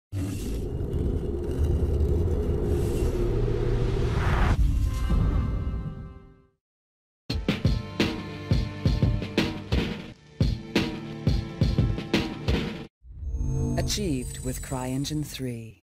Achieved with CryEngine 3.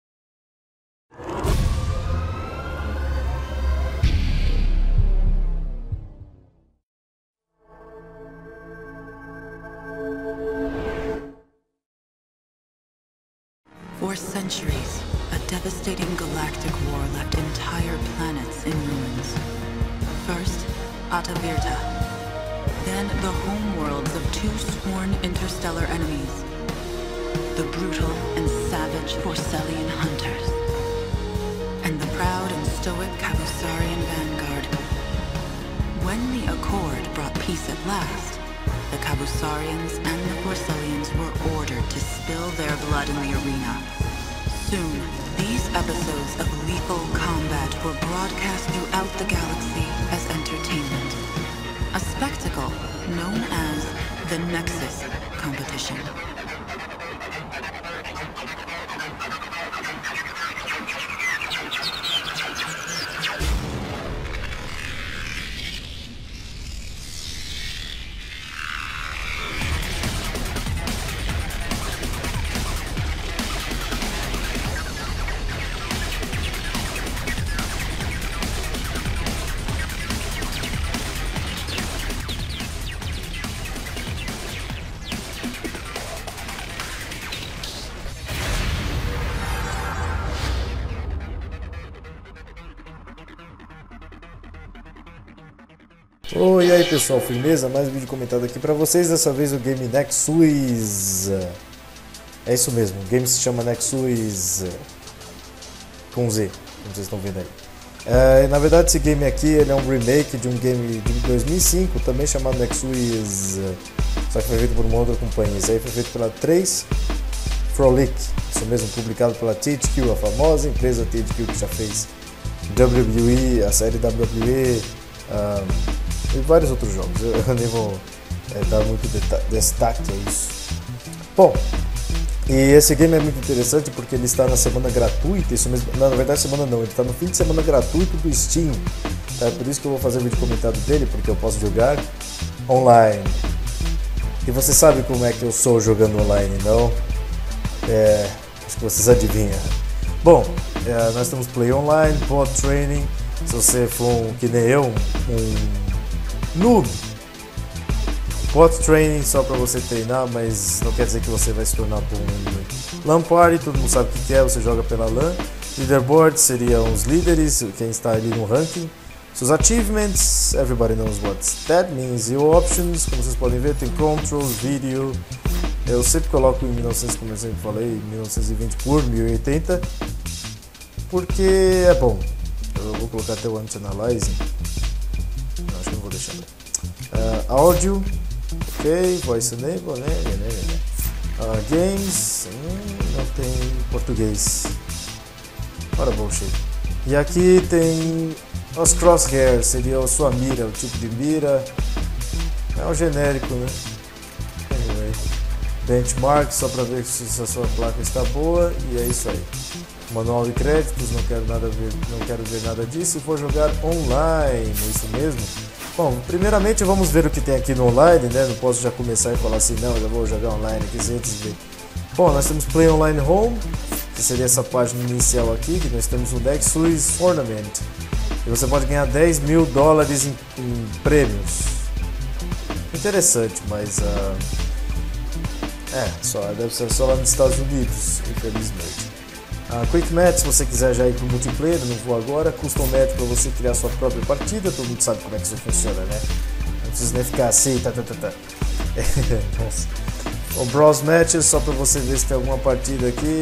For centuries, a devastating galactic war left entire planets in ruins. First, Atavirta. Then the homeworlds of two sworn interstellar enemies. The brutal and savage Forcellian hunters. And the proud and stoic Kavusarian vanguard. When the Accord brought peace at last, the Kavusarians and the Forcellians were ordered to spill their blood in the arena. Soon, these episodes of lethal combat were broadcast throughout the galaxy as entertainment. A spectacle known as the Nexus Competition. Oi, e aí pessoal, firmeza? Mais um vídeo comentado aqui pra vocês, dessa vez o game Nexus. É isso mesmo, o game se chama Nexus com Z, como vocês estão vendo aí. Na verdade esse game aqui ele é um remake de um game de 2005, também chamado Nexus, só que foi feito por uma outra companhia. Esse aí foi feito pela 3 Frolic, isso mesmo, publicado pela THQ, a famosa empresa THQ que já fez WWE, a série WWE, e vários outros jogos. Eu nem vou dar muito destaque a isso. Bom, e esse game é muito interessante porque ele está na semana gratuita, isso mesmo, não, na verdade semana não, ele está no fim de semana gratuito do Steam, tá? Por isso que eu vou fazer um vídeo comentado dele, porque eu posso jogar online. E você sabe como é que eu sou jogando online, não? Acho que vocês adivinham. Bom, nós temos Play Online, Bot Training. Se você for que nem eu, um noob, Bot Training só para você treinar, mas não quer dizer que você vai se tornar bom anyway. LAN Party, todo mundo sabe o que é, você joga pela LAN. Leaderboard seriam os líderes, quem está ali no ranking. Seus achievements, everybody knows what that means. E options, como vocês podem ver, tem controls, video. Eu sempre coloco em 1900, como eu sempre falei, 1920 por 1080, porque é bom. Eu vou colocar até o Anti-Analyzing. Não, acho que não vou deixar. Áudio, ok, Voice Enable, né? Games, não tem português. Ora, bullshit. E aqui tem os crosshairs, seria a sua mira, o tipo de mira. É um genérico, né? Anyway. Benchmark, só para ver se a sua placa está boa, e é isso aí. Manual de créditos, não quero ver nada disso. E vou jogar online, é isso mesmo? Bom, primeiramente vamos ver o que tem aqui no online, né? Não posso já começar e falar assim, não, já vou jogar online aqui sem antes ver. Bom, nós temos Play Online Home, que seria essa página inicial aqui, que nós temos o Nexus Tournament. E você pode ganhar $10 mil em prêmios. Interessante, mas deve ser só lá nos Estados Unidos, infelizmente. Quick Match, se você quiser já ir para o multiplayer, não vou agora. Custom Match para você criar sua própria partida, todo mundo sabe como é que isso funciona, né? Não precisa nem ficar assim, O Browse Matches, só para você ver se tem alguma partida aqui.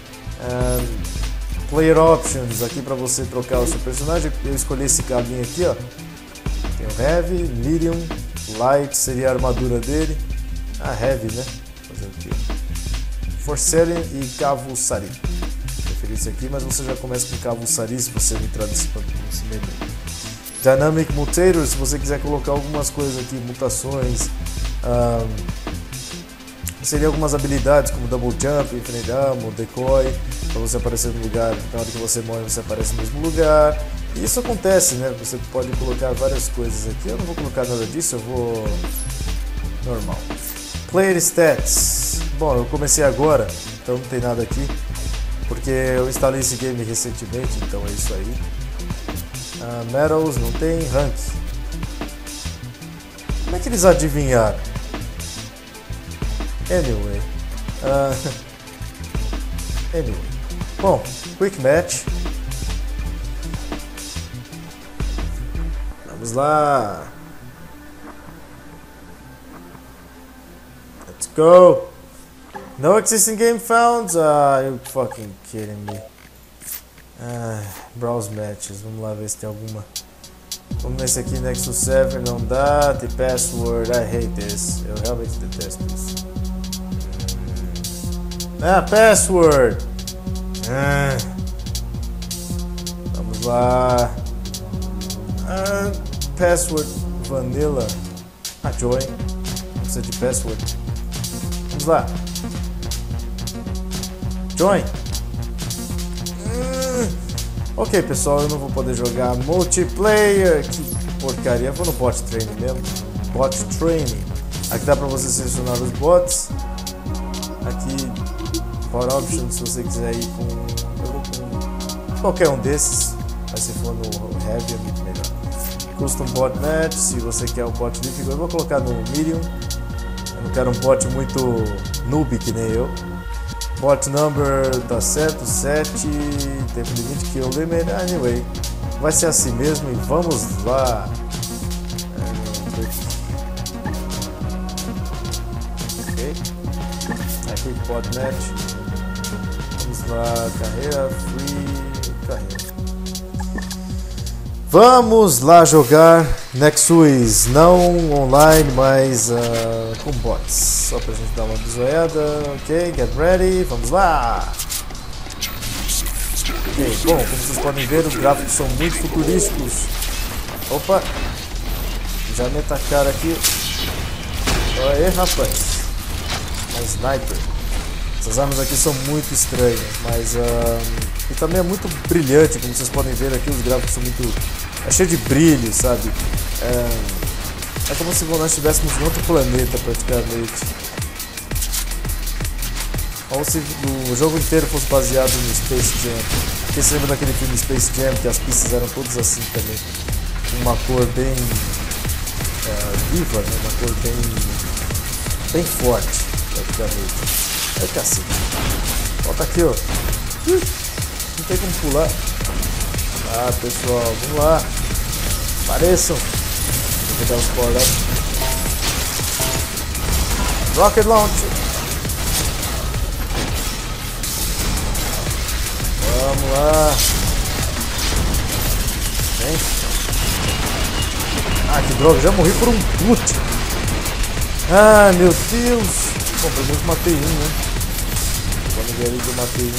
Player Options, aqui para você trocar o seu personagem. Eu escolhi esse cabinho aqui, ó. Tem o Heavy, Medium, Light seria a armadura dele. Heavy, né? Fazer o quê? Forcellian e Kavusari. Esse aqui, mas você já começa com Kavusari se você entrar nesse menu. Dynamic Mutator, se você quiser colocar algumas coisas aqui, mutações, Seria algumas habilidades como double jump, infinite ammo, decoy, para você aparecer no lugar, na hora que você morre você aparece no mesmo lugar. E isso acontece, né? Você pode colocar várias coisas aqui. Eu não vou colocar nada disso, eu vou normal. Player stats. Bom, eu comecei agora, então não tem nada aqui, porque eu instalei esse game recentemente, então é isso aí. Medals não tem, rank. Como é que eles adivinharam? Anyway. Anyway. Bom, quick match. Vamos lá. Let's go. No existing game found? You're fucking kidding me. Browse matches. Vamos lá ver se tem alguma. Vamos nesse aqui, Nexus 7. Não dá. The password. I hate this. Eu realmente detesto isso. Password. Vamos lá. Password vanilla. Join. Não precisa de password. Vamos lá. Join. Ok, pessoal, eu não vou poder jogar multiplayer. Que porcaria. Vou no bot training mesmo. Bot training. Aqui dá pra você selecionar os bots. Aqui, for options, se você quiser ir com qualquer um desses. Mas se for no heavy é muito melhor. Custom bot match. Se você quer um bot difficult, eu vou colocar no medium. Eu não quero um bot muito noob que nem eu. Bot number tá certo, 7, tempo limite, kill limit, anyway, vai ser assim mesmo e vamos lá. Ok, aqui bot match, vamos lá, carreira, free, carreira. Vamos lá jogar Nexus, não online, mas com bots. Só pra gente dar uma bisoiada. Ok, get ready, vamos lá! Ok, bom, como vocês podem ver, os gráficos são muito futurísticos. Opa! Já me atacaram aqui. Aê, rapaz! Uma sniper. Essas armas aqui são muito estranhas, mas e também é muito brilhante, como vocês podem ver aqui, os gráficos são muito... é cheio de brilho, sabe? É como se nós estivéssemos em outro planeta, praticamente. Ou se o jogo inteiro fosse baseado no Space Jam. Porque você lembra daquele filme Space Jam, que as pistas eram todas assim também. Com uma cor bem viva, né? Uma cor bem forte, praticamente. É cacete. Volta aqui, ó. Não tem como pular. Pessoal, vamos lá. Apareçam. Vou pegar os power-up. Rocket Launcher. Vamos lá. Vem. Que droga, já morri por um boot. Meu Deus. Bom, pelo menos matei um, né? Quando ver ali que eu matei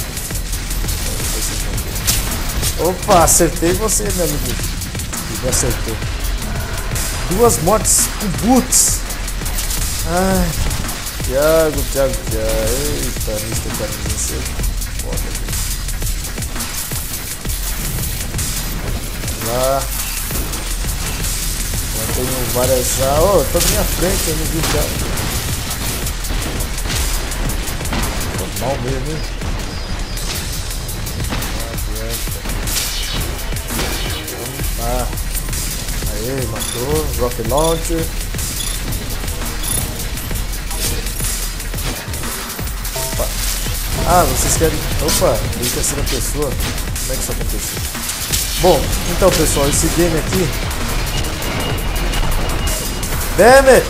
um. Opa, acertei você, meu amigo. Me acertou. 2 mortes com boots. Thiago. Eita, Mr. Carniceiro. Foda, gente. Vamos lá. Eu tenho várias. Tô na minha frente, eu não vi o Thiago. Tô mal mesmo, hein? Aê, matou. Rocket Launcher. Opa. Vocês querem... Opa, em terceira pessoa. Como é que isso aconteceu? Bom, então pessoal, esse game aqui... Damn it!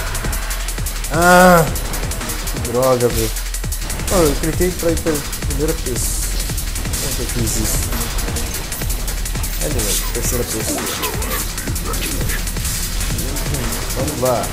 Que droga, meu. Eu cliquei pra ir pela primeira pessoa. Como que eu fiz isso? Anyway, terceira pessoa. Vamos lá.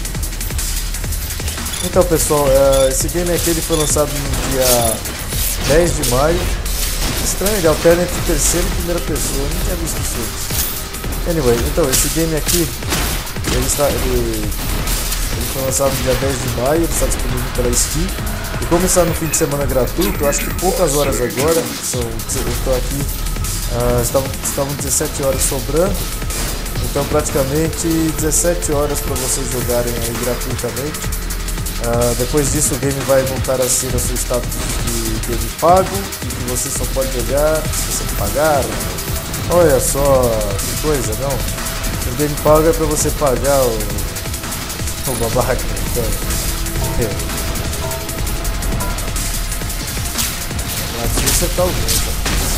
Então pessoal, esse game aqui ele foi lançado no dia 10 de maio. Estranho, ele alterna entre terceira e primeira pessoa. Eu não tinha visto isso antes. Anyway, então esse game aqui ele Ele foi lançado no dia 10 de maio, ele está disponível pela Steam. E como está no fim de semana gratuito, eu acho que poucas horas agora, eu estou aqui, estavam 17 horas sobrando, então praticamente 17 horas para vocês jogarem aí gratuitamente. Depois disso o game vai voltar a ser o seu status de game pago, e que você só pode jogar se você pagar. Olha só, que coisa, não? O game pago é para você pagar o babaca, então. Mas você tá ouvindo.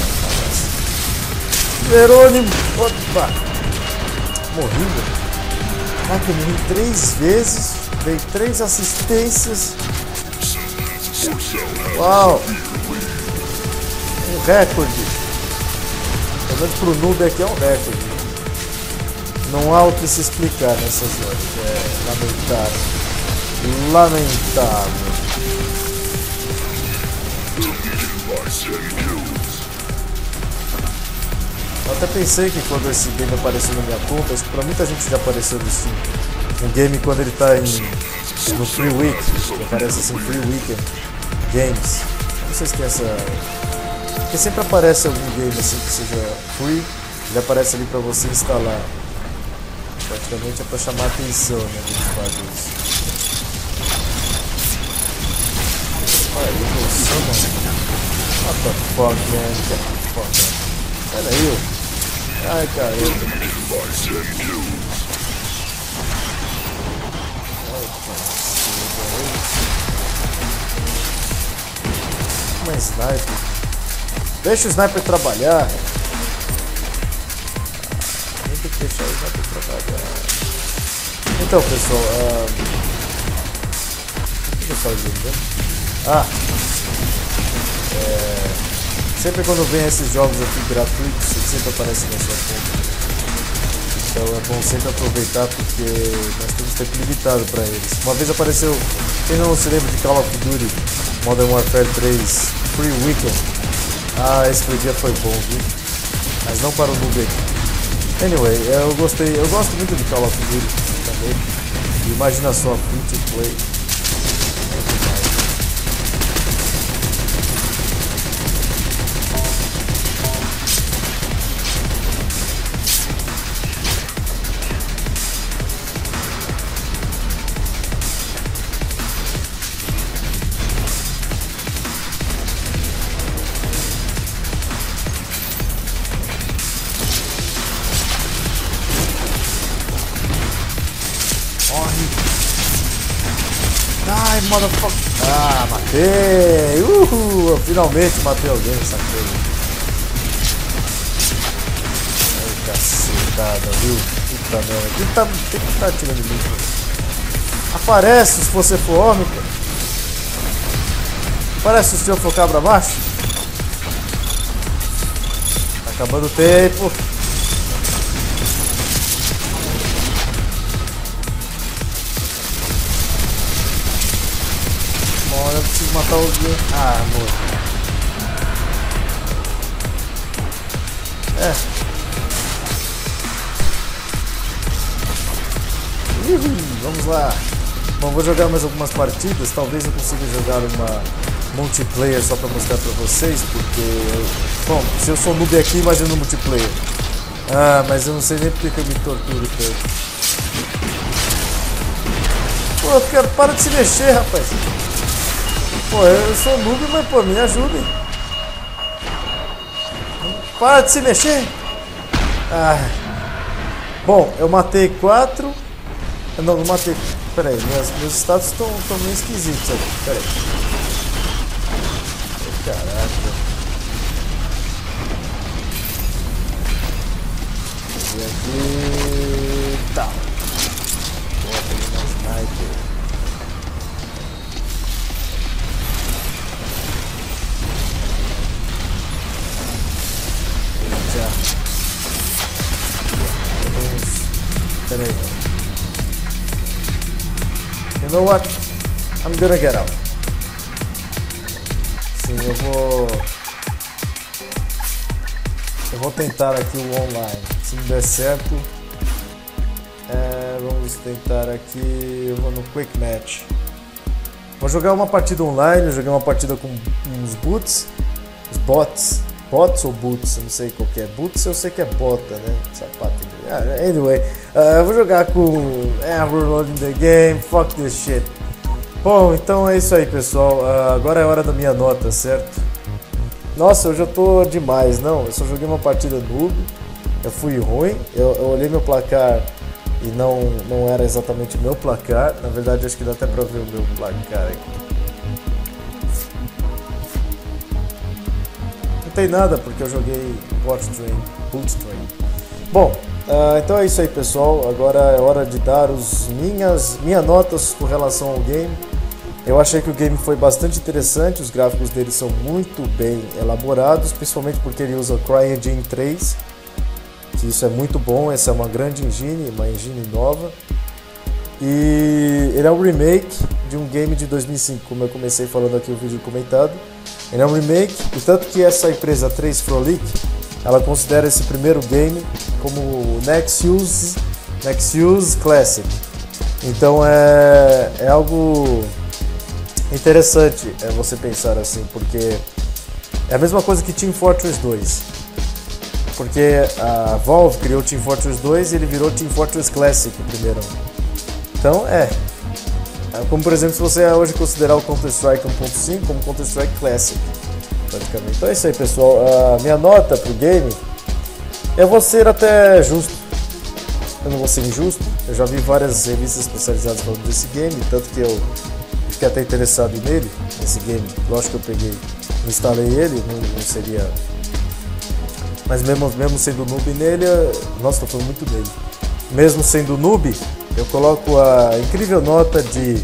Jerônimo! Opa! Morri, velho. Caraca, eu morri 3 vezes. Dei 3 assistências. Uau! Um recorde. Pelo menos pro noob aqui é um recorde. Não há o que se explicar nessas horas. É lamentável. Lamentável. Eu até pensei que quando esse game apareceu na minha conta, acho que pra muita gente já apareceu no Steam. Um game quando ele tá no Free Week, que aparece assim, Free Weekend Games. Não sei se tem essa... Porque sempre aparece algum game assim que seja free, ele aparece ali pra você instalar. Praticamente é pra chamar a atenção, né, que eles fazem isso. Olha, evolução, mano. What the fuck, man? Get the fuck up. Pera aí, ai, caramba. Uma sniper. Deixa o sniper trabalhar. Nem tem que deixar o sniper trabalhar. Então, pessoal, o que eu estava dizendo? Sempre quando vem esses jogos aqui gratuitos, sempre aparece na sua conta. Então é bom sempre aproveitar, porque nós temos tempo limitado para eles. Uma vez apareceu, quem não se lembra de Call of Duty Modern Warfare 3 Free Weekend? Esse dia foi bom, viu? Mas não para o noob aqui. Anyway, eu gosto muito de Call of Duty também. Imagina só, free to play. Ai, motherfucker. Matei! Eu finalmente matei alguém nessa coisa. Ai, cacetada, viu? Puta merda. Quem que tá atirando em mim? Aparece se você for homem, cara. Aparece se o senhor for cabra macho. Tá acabando o tempo. Eu preciso matar alguém. Amor. Vamos lá. Bom, vou jogar mais algumas partidas. Talvez eu consiga jogar uma multiplayer só pra mostrar pra vocês. Porque, bom, se eu sou noob aqui, imagina o multiplayer. Mas eu não sei nem porque que eu me torturo tanto. Pô, eu quero... Para de se mexer, rapaz. Pô, eu sou noob, mas pô, me ajudem. Para de se mexer. Bom, eu matei 4. Não matei. Pera aí, meus status estão meio esquisitos aqui. Pera aí. Caraca. E aqui. Tá. Boa, peguei uma sniper. Peraí. You know what? I'm gonna get out. Sim, eu vou tentar aqui o online. Se não der certo, Vamos tentar aqui. Eu vou no Quick Match. Vou jogar uma partida online. Eu joguei uma partida com uns boots. Os bots. Bots ou boots? Eu não sei qual que é. Boots eu sei que é bota, né? Sapato. Anyway. Eu vou jogar com. We're loading the game. Fuck this shit. Bom, então é isso aí, pessoal. Agora é a hora da minha nota, certo? Nossa, eu já tô demais. Não, eu só joguei uma partida noob. Eu fui ruim. Eu olhei meu placar. E não era exatamente o meu placar. Na verdade, acho que dá até pra ver o meu placar aqui. Não tem nada, porque eu joguei Boot Train. Bom, então é isso aí, pessoal. Agora é hora de dar minhas notas com relação ao game. Eu achei que o game foi bastante interessante. Os gráficos dele são muito bem elaborados, principalmente porque ele usa CryEngine 3. Isso é muito bom, essa é uma grande engine, uma engine nova. E ele é um remake de um game de 2005, como eu comecei falando aqui no vídeo comentado. Ele é um remake, e tanto que essa empresa 3 Frolic, ela considera esse primeiro game como Nexus Classic. Então é algo interessante você pensar assim, porque é a mesma coisa que Team Fortress 2. Porque a Valve criou Team Fortress 2 e ele virou Team Fortress Classic primeiro. Então como por exemplo se você hoje considerar o Counter-Strike 1.5 como Counter-Strike Classic, praticamente. Então é isso aí, pessoal. A minha nota pro game, eu vou ser até justo. Eu não vou ser injusto. Eu já vi várias revistas especializadas falando desse game, tanto que eu fiquei até interessado nesse game. Lógico que eu instalei ele, não seria... Mas mesmo sendo noob nele, nossa, tô falando muito dele. Mesmo sendo noob, eu coloco a incrível nota de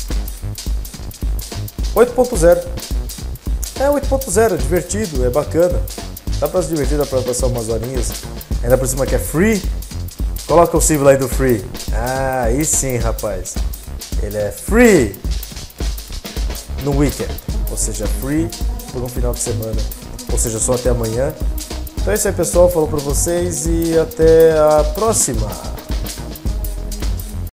8.0. É 8.0, é divertido, é bacana. Dá pra se divertir, dá pra passar umas horinhas. Ainda por cima que é free. Coloca o símbolo aí do free. Aí sim, rapaz. Ele é free no weekend. Ou seja, free por um final de semana. Ou seja, só até amanhã. Então é isso aí, pessoal. Falou pra vocês e até a próxima.